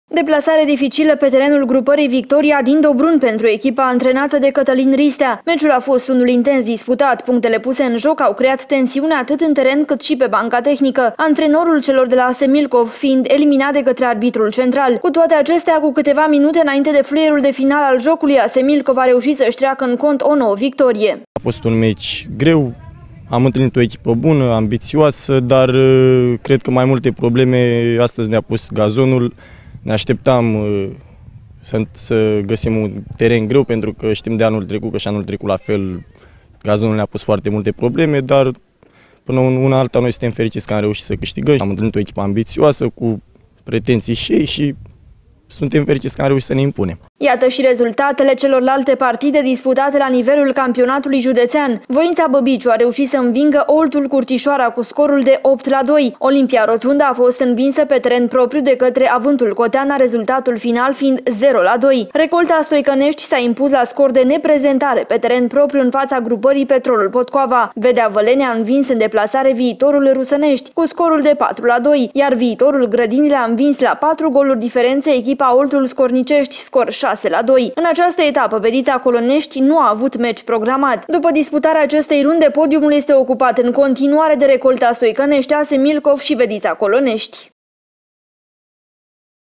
Deplasare dificilă pe terenul grupării Victoria din Dobrun pentru echipa antrenată de Cătălin Ristea. Meciul a fost unul intens disputat. Punctele puse în joc au creat tensiune atât în teren cât și pe banca tehnică, antrenorul celor de la Semilkov fiind eliminat de către arbitrul central. Cu toate acestea, cu câteva minute înainte de fluierul de final al jocului, Semilkov a reușit să-și treacă în cont o nouă victorie. A fost un meci greu. Am întâlnit o echipă bună, ambițioasă, dar cred că mai multe probleme astăzi ne-a pus gazonul. Ne așteptam să găsim un teren greu, pentru că știm de anul trecut că și anul trecut la fel gazonul ne-a pus foarte multe probleme, dar până una alta noi suntem fericiți că am reușit să câștigăm. Am întâlnit o echipă ambițioasă, cu pretenții și ei și suntem fericiți că am reușit să ne impunem. Iată și rezultatele celorlalte partide disputate la nivelul campionatului județean. Voința Băbiciu a reușit să învingă Oltul Curtișoara cu scorul de 8-2. Olimpia Rotunda a fost învinsă pe teren propriu de către Avântul Coteana, rezultatul final fiind 0-2. Recolta Stoicănești s-a impus la scor de neprezentare pe teren propriu în fața grupării Petrolul Potcoava. Vedea Vălene a învins în deplasare Viitorul Rusănești cu scorul de 4-2, iar Viitorul Grădinile a învins la 4 goluri diferențe echipa Oltul Scornicești, scor 6-2. În această etapă, Vedița Colonești nu a avut meci programat. După disputarea acestei runde, podiumul este ocupat în continuare de Recolta Stoicănești, Semilkov și Vedița Colonești.